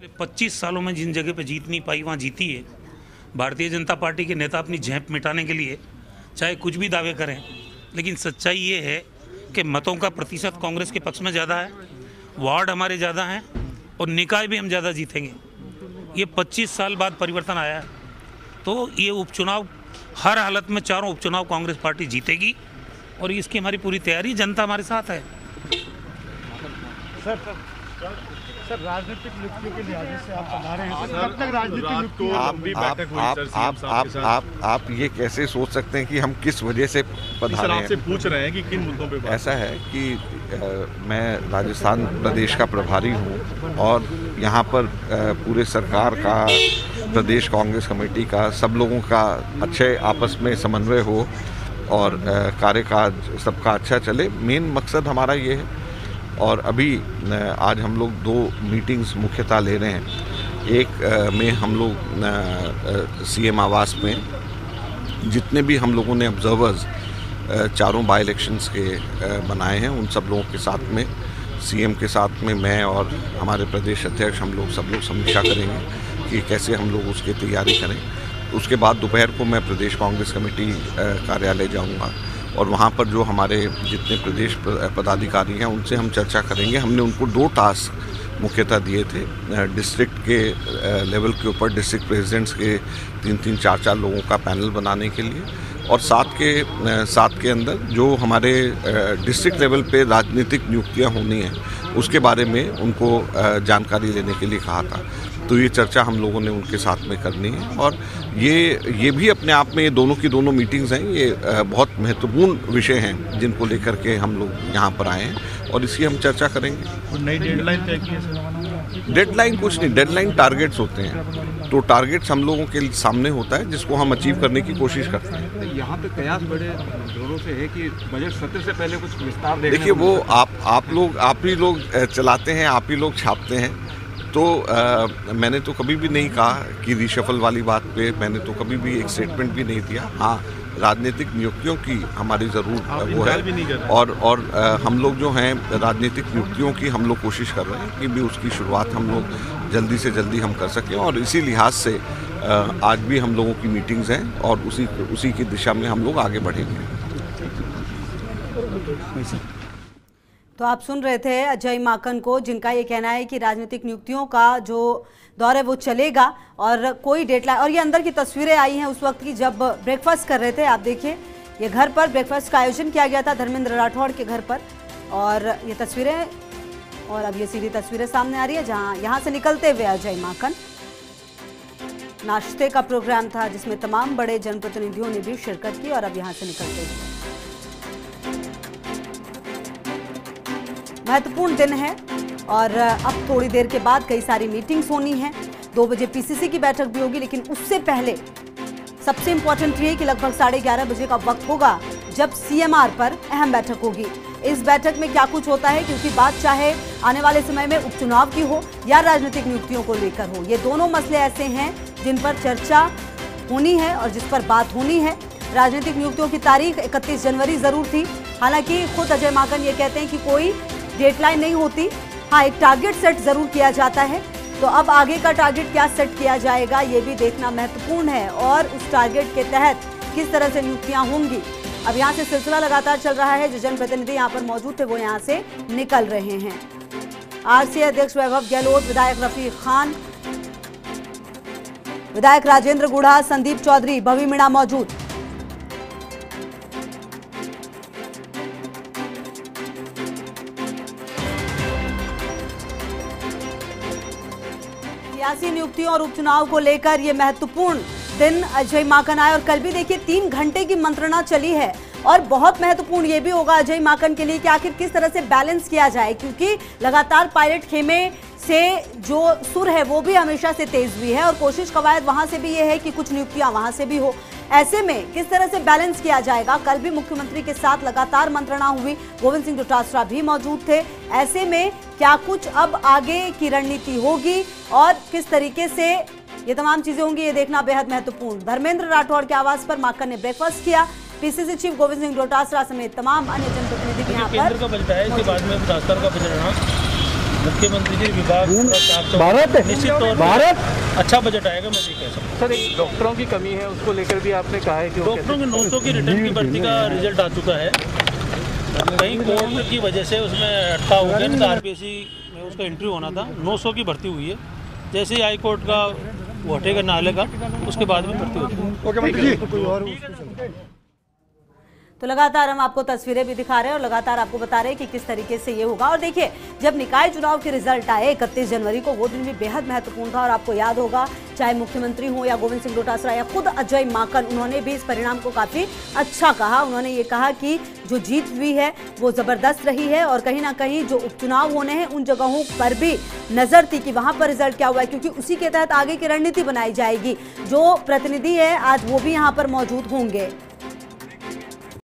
25 सालों में जिन जगह पे जीत नहीं पाई वहाँ जीती है। भारतीय जनता पार्टी के नेता अपनी झेप मिटाने के लिए चाहे कुछ भी दावे करें, लेकिन सच्चाई ये है कि मतों का प्रतिशत कांग्रेस के पक्ष में ज़्यादा है, वार्ड हमारे ज़्यादा हैं और निकाय भी हम ज़्यादा जीतेंगे। ये 25 साल बाद परिवर्तन आया है, तो ये उपचुनाव हर हालत में चारों उपचुनाव कांग्रेस पार्टी जीतेगी और इसकी हमारी पूरी तैयारी, जनता हमारे साथ है। सर राजनीतिक नियुक्तियों के लिहाज से आप बता रहे हैं, कब तक राजनीतिक आप ये कैसे सोच सकते हैं कि हम किस वजह से पधारे हैं? आपसे पूछ रहे हैं कि किन मुद्दों पे बात? ऐसा है कि मैं राजस्थान प्रदेश का प्रभारी हूँ और यहाँ पर पूरे सरकार का, प्रदेश कांग्रेस कमेटी का, सब लोगों का अच्छे आपस में समन्वय हो और कार्यकाज सबका अच्छा चले। मेन मकसद हमारा ये है। और अभी आज हम लोग 2 मीटिंग्स मुख्यतः ले रहे हैं। एक में हम लोग सीएम आवास में जितने भी हम लोगों ने ऑब्जर्वर्स चारों बाई इलेक्शंस के बनाए हैं, उन सब लोगों के साथ में, सीएम के साथ में मैं और हमारे प्रदेश अध्यक्ष, हम लोग सब लोग समीक्षा करेंगे कि कैसे हम लोग उसकी तैयारी करें। उसके बाद दोपहर को मैं प्रदेश कांग्रेस कमेटी कार्यालय जाऊंगा और वहाँ पर जो हमारे जितने प्रदेश पदाधिकारी हैं उनसे हम चर्चा करेंगे। हमने उनको 2 टास्क मुख्यतः दिए थे डिस्ट्रिक्ट के लेवल के ऊपर, डिस्ट्रिक्ट प्रेसिडेंट्स के 3-3, 4-4 लोगों का पैनल बनाने के लिए, और साथ के अंदर जो हमारे डिस्ट्रिक्ट लेवल पे राजनीतिक नियुक्तियाँ होनी हैं उसके बारे में उनको जानकारी लेने के लिए कहा था। तो ये चर्चा हम लोगों ने उनके साथ में करनी है और ये भी अपने आप में, ये दोनों की दोनों मीटिंग्स हैं, ये बहुत महत्वपूर्ण विषय हैं जिनको लेकर के हम लोग यहाँ पर आए हैं और इसकी हम चर्चा करेंगे। नई डेडलाइन तय की है? डेडलाइन कुछ नहीं, डेडलाइन टारगेट्स होते हैं। तो टारगेट्स हम लोगों के सामने होता है जिसको हम अचीव करने की कोशिश करते हैं। यहाँ पे कयास बड़े जोरों से है कि बजट सत्र से पहले कुछ विस्तार देखिए, वो आप ही लोग चलाते हैं, आप ही लोग छापते हैं। तो मैंने तो कभी भी नहीं कहा कि रिशफल वाली बात पे मैंने तो कभी भी एक स्टेटमेंट भी नहीं दिया। हाँ, राजनीतिक नियुक्तियों की हमारी ज़रूर वो है और हम लोग जो हैं राजनीतिक नियुक्तियों की हम लोग कोशिश कर रहे हैं कि भी उसकी शुरुआत हम लोग जल्दी से जल्दी हम कर सकें और इसी लिहाज से आज भी हम लोगों की मीटिंग्स हैं और उसी की दिशा में हम लोग आगे बढ़ेंगे। तो आप सुन रहे थे अजय माकन को, जिनका ये कहना है कि राजनीतिक नियुक्तियों का जो दौर है वो चलेगा और कोई डेडलाइन। और ये अंदर की तस्वीरें आई हैं उस वक्त की जब ब्रेकफास्ट कर रहे थे। आप देखिए, ये घर पर ब्रेकफास्ट का आयोजन किया गया था धर्मेंद्र राठौड़ के घर पर, और ये तस्वीरें, और अब ये सीधी तस्वीरें सामने आ रही है जहाँ यहाँ से निकलते हुए अजय माकन। नाश्ते का प्रोग्राम था जिसमें तमाम बड़े जनप्रतिनिधियों ने भी शिरकत की और अब यहाँ से निकलते हुए महत्वपूर्ण दिन है और अब थोड़ी देर के बाद कई सारी मीटिंग्स होनी हैं। 2 बजे पीसीसी की बैठक भी होगी, लेकिन उससे पहले सबसे इंपॉर्टेंट ये है कि लगभग 11:30 बजे का वक्त होगा जब सीएमआर पर अहम बैठक होगी। इस बैठक में क्या कुछ होता है, क्योंकि बात चाहे आने वाले समय में उपचुनाव की हो या राजनीतिक नियुक्तियों को लेकर हो, ये दोनों मसले ऐसे हैं जिन पर चर्चा होनी है और जिस पर बात होनी है। राजनीतिक नियुक्तियों की तारीख 31 जनवरी जरूर थी, हालांकि खुद अजय माकन ये कहते हैं कि कोई डेडलाइन नहीं होती। हाँ, एक टारगेट सेट जरूर किया जाता है। तो अब आगे का टारगेट क्या सेट किया जाएगा ये भी देखना महत्वपूर्ण है और उस टारगेट के तहत किस तरह से नियुक्तियां होंगी। अब यहाँ से सिलसिला लगातार चल रहा है। जो जनप्रतिनिधि यहाँ पर मौजूद थे वो यहाँ से निकल रहे हैं। आरसीए अध्यक्ष वैभव गहलोत, विधायक रफीक खान, विधायक राजेंद्र गुढ़ा, संदीप चौधरी, भवी मीणा मौजूद। सियासी नियुक्तियों और उपचुनाव को लेकर ये महत्वपूर्ण दिन अजय माकन आए और कल भी देखिए 3 घंटे की मंत्रणा चली है और बहुत महत्वपूर्ण ये भी होगा अजय माकन के लिए कि आखिर किस तरह से बैलेंस किया जाए, क्योंकि लगातार पायलट खेमे से जो सुर है वो भी हमेशा से तेज हुई है और कोशिश कवायद वहां से भी ये है कि कुछ नियुक्तियां वहां से भी हो। ऐसे में किस तरह से बैलेंस किया जाएगा। कल भी मुख्यमंत्री के साथ लगातार मंत्रणा हुई, गोविंद सिंह डोटासरा भी मौजूद थे। ऐसे में क्या कुछ अब आगे की रणनीति होगी और किस तरीके से ये तमाम चीजें होंगी, ये देखना बेहद महत्वपूर्ण। धर्मेंद्र राठौड़ के आवास पर माकन ने ब्रेकफास्ट किया। पीसीसी चीफ गोविंद सिंह डोटासरा समेत तमाम अन्य जनप्रतिनिधि यहाँ पर केंद्र का बजट है, इसके बाद में 10 का बजट मुख्यमंत्री जी विभाग भारत निश्चित तौर पर भारत अच्छा बजट आएगा, मैं ये कह सकता हूँ। सर, एक डॉक्टरों की कमी है, उसको लेकर भी आपने कहा है कि वो डॉक्टरों के 900 की रिटर्न की भर्ती का रिजल्ट आ चुका है। कहीं कोर्ट की वजह से उसमें अटका हो गया, नहीं तो आरपीएससी में उसका इंटरव्यू होना था। 900 की भर्ती हुई है। जैसे ही हाई कोर्ट का वो हटेगा नाले का, उसके बाद में भर्ती होगी। तो लगातार हम आपको तस्वीरें भी दिखा रहे हैं और लगातार आपको बता रहे हैं कि किस तरीके से ये होगा। और देखिए, जब निकाय चुनाव के रिजल्ट आए 31 जनवरी को, वो दिन भी बेहद महत्वपूर्ण था। और आपको याद होगा, चाहे मुख्यमंत्री हो या गोविंद सिंह डोटासरा या खुद अजय माकन, उन्होंने भी इस परिणाम को काफी अच्छा कहा। उन्होंने ये कहा कि जो जीत हुई है वो जबरदस्त रही है और कहीं ना कहीं जो उपचुनाव होने हैं उन जगहों पर भी नजर थी कि वहां पर रिजल्ट क्या हुआ है, क्योंकि उसी के तहत आगे की रणनीति बनाई जाएगी। जो प्रतिनिधि है आज वो भी यहाँ पर मौजूद होंगे।